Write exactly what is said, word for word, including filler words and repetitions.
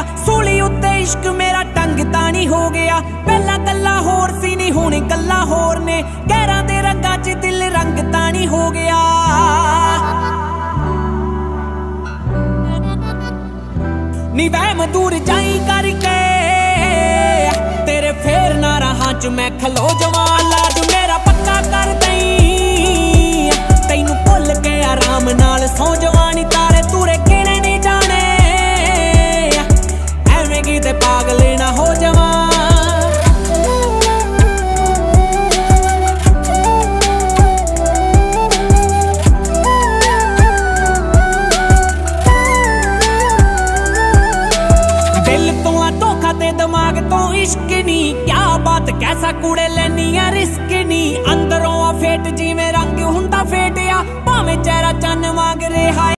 सूली उत्ते इश्क मेरा टंग तानी हो गया। पहला गल्ला होर सी नी हुण गल्ला होर ने, गैरां दे रंगां च दिल रंग तानी हो गया। नी वहम दूर जाई करके तेरे फेर ना राहां च मैं खलो जावां। लाज मेरा पक्का कर दई तैनू भुल के आराम नाल सौ जावां। नी तारे तूरे गिने नहीं जाने एवें किते पागल ना हो जावां। दिल तो आ धोखा ते दिमाग तो इश्क नी, क्या बात कैसा कूड़े लैनी आ रिस्क नी। अंदरों आ फेट जिवें रंग हुंदा फेटिया, भावें चेहरा चन्न वांग रिहा।